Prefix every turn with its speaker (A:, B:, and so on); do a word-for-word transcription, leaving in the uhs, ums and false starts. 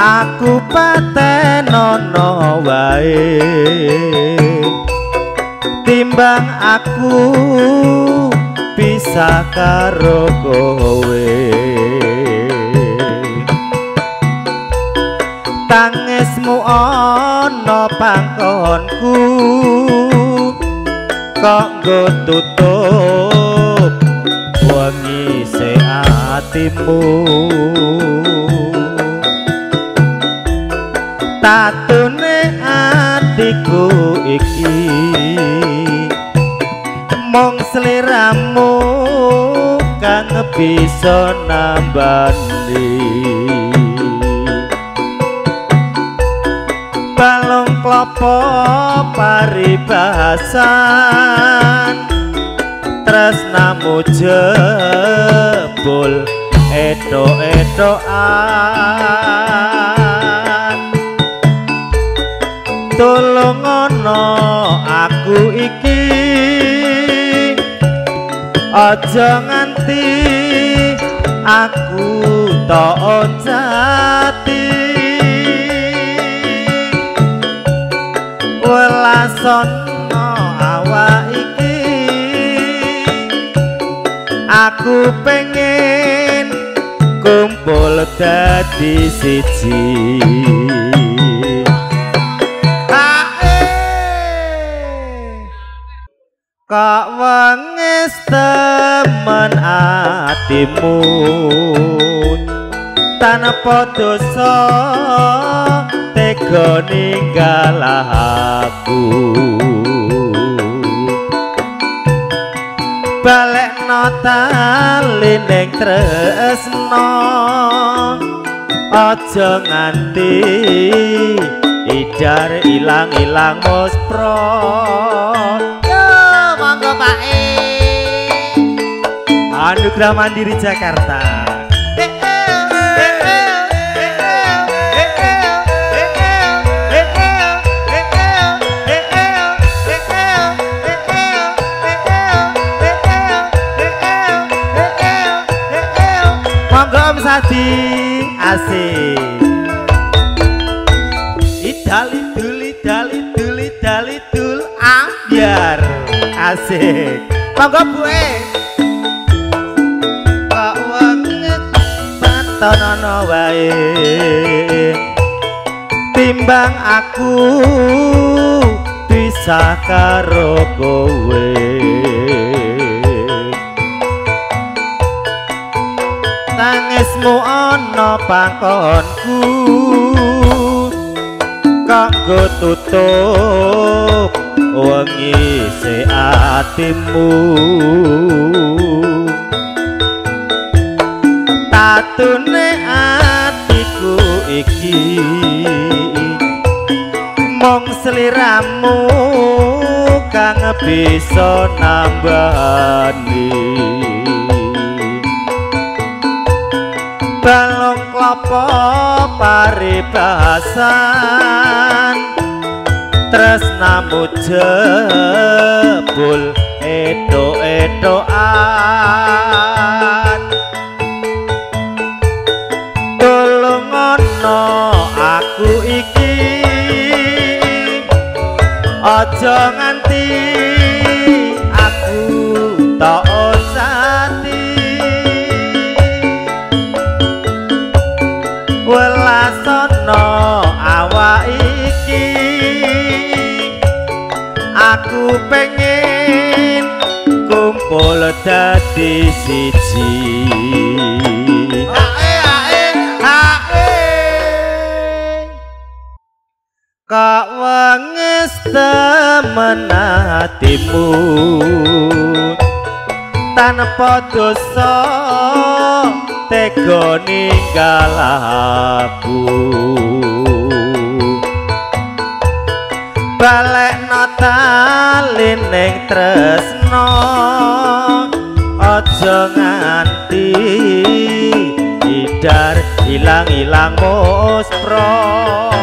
A: aku patenono wae timbang aku bisa karo kowe tangismu ana pangkonku kok nggo tutup wengi se atimu tatune atiku iki mung sliramu kang bisa nambani balung klopo paribasan tresnamu jebul edo-edoan tulung ana aku iki aja nganti aku tak jati welasono awak iki aku pengen kumpul dadi siji kok wengis temen atimu tanpa dosa tega ninggal aku balekno tali ning tresno aja nganti idar ilang-ilang muspro monggo Pak E Anugerah Mandiri Jakarta monggo Om Sadi asik idali duli dali duli dali dul ambiar asik monggo Bu E kok wenget patonono wae timbang aku bisa karo kowe tangismu ana pangkonku kok nggo tutup wengi se atimu tatune atiku iki mung sliramu kang bisa nambani balung klopo paribasan tresnamu jebul edo-edoan tulung ana aku iki aja nganti aku tak jati welasono awak iki aku pengen kumpul dadi siji ae ae ae kok wengis temen atimu tanpa dosa tega ninggal aku balekno tali ning tresno aja nganti idar ilang-ilang muspro